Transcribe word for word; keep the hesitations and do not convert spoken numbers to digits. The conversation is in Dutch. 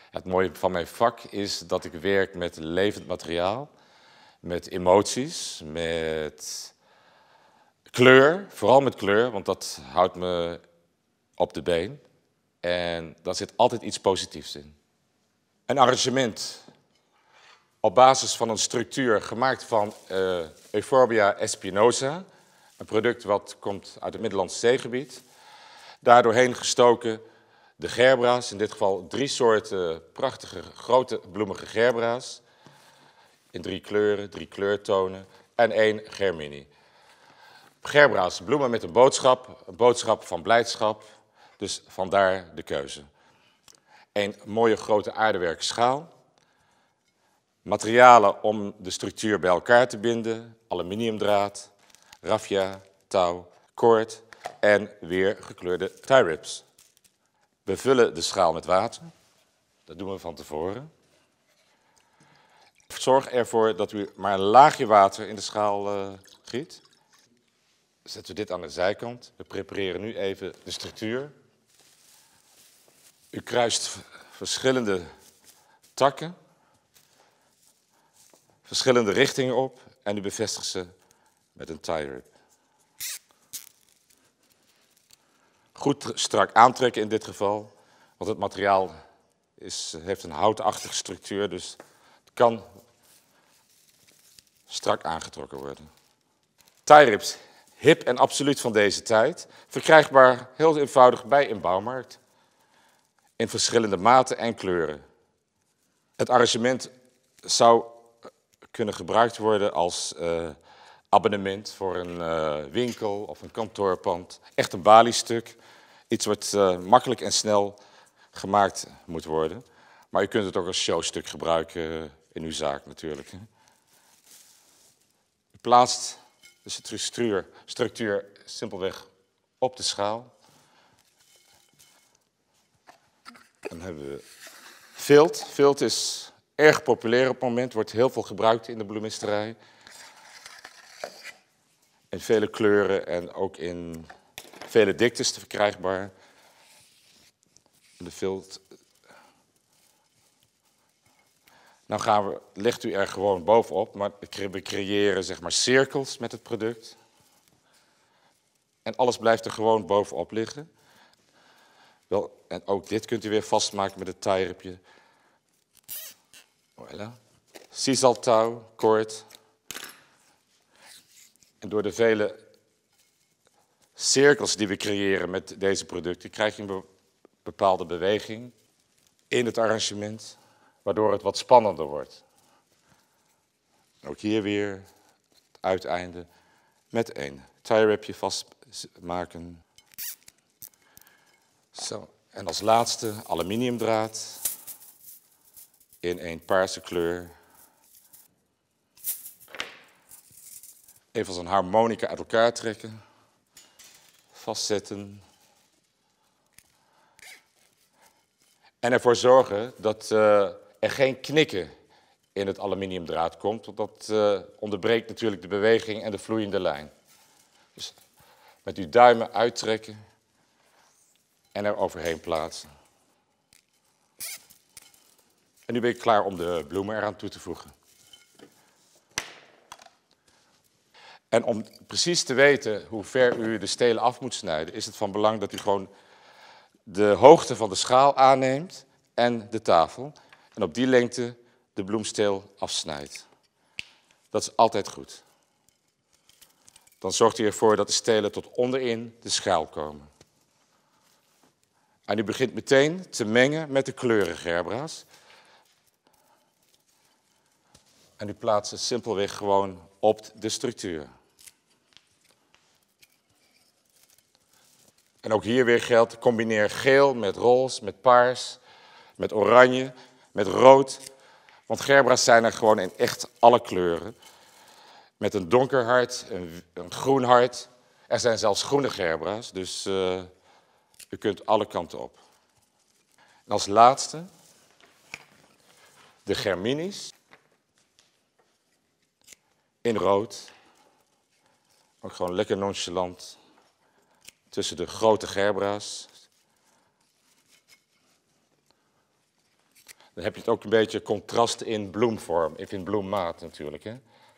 Het mooie van mijn vak is dat ik werk met levend materiaal, met emoties, met kleur, vooral met kleur, want dat houdt me op de been. En daar zit altijd iets positiefs in. Een arrangement op basis van een structuur gemaakt van uh, Euphorbia espinosa, een product wat komt uit het Middellandse zeegebied. Daardoorheen gestoken de gerbra's, in dit geval drie soorten prachtige grote bloemige gerbra's. In drie kleuren, drie kleurtonen en één Germini. Gerbra's, bloemen met een boodschap, een boodschap van blijdschap, dus vandaar de keuze. Een mooie grote aardewerkschaal. Materialen om de structuur bij elkaar te binden, aluminiumdraad, raffia, touw, koord en weer gekleurde tie wraps. We vullen de schaal met water, dat doen we van tevoren. Zorg ervoor dat u maar een laagje water in de schaal uh, giet. Zetten we dit aan de zijkant. We prepareren nu even de structuur. U kruist verschillende takken, verschillende richtingen op en u bevestigt ze met een tie wrap. Goed strak aantrekken in dit geval, want het materiaal is, heeft een houtachtige structuur, dus het kan strak aangetrokken worden. Tie wraps, hip en absoluut van deze tijd, verkrijgbaar heel eenvoudig bij een bouwmarkt, in verschillende maten en kleuren. Het arrangement zou kunnen gebruikt worden als uh, abonnement voor een uh, winkel of een kantoorpand. Echt een baliestuk, iets wat uh, makkelijk en snel gemaakt moet worden. Maar u kunt het ook als showstuk gebruiken in uw zaak natuurlijk. U plaatst de structuur, structuur simpelweg op de schaal. Dan hebben we vilt. Vilt is erg populair op het moment, wordt heel veel gebruikt in de bloemisterij. In vele kleuren en ook in vele diktes te verkrijgbaar. De vilt. Nou gaan we, legt u er gewoon bovenop, maar we creëren zeg maar cirkels met het product. En alles blijft er gewoon bovenop liggen. Wel, en ook dit kunt u weer vastmaken met het tie-wrapje. Voilà. Sisal-touw, koord. En door de vele cirkels die we creëren met deze producten, krijg je een bepaalde beweging in het arrangement, waardoor het wat spannender wordt. Ook hier weer het uiteinde met een tie-wrapje vastmaken. Zo. En als laatste aluminiumdraad in een paarse kleur. Even als een harmonica uit elkaar trekken. Vastzetten. En ervoor zorgen dat uh, er geen knikken in het aluminiumdraad komt. Want dat uh, onderbreekt natuurlijk de beweging en de vloeiende lijn. Dus met uw duimen uittrekken en er overheen plaatsen. En nu ben ik klaar om de bloemen eraan toe te voegen. En om precies te weten hoe ver u de stelen af moet snijden, is het van belang dat u gewoon de hoogte van de schaal aanneemt en de tafel. En op die lengte de bloemsteel afsnijdt. Dat is altijd goed. Dan zorgt u ervoor dat de stelen tot onderin de schaal komen. En u begint meteen te mengen met de kleuren gerbra's. En u plaatst ze simpelweg gewoon op de structuur. En ook hier weer geldt, combineer geel met roze, met paars, met oranje, met rood. Want gerbra's zijn er gewoon in echt alle kleuren. Met een donker hart, een, een groen hart. Er zijn zelfs groene gerbra's, dus uh, u kunt alle kanten op. En als laatste de Germinis. In rood. Ook gewoon lekker nonchalant. Tussen de grote gerbra's. Dan heb je het ook een beetje contrast in bloemvorm, of in bloemmaat natuurlijk. Hè?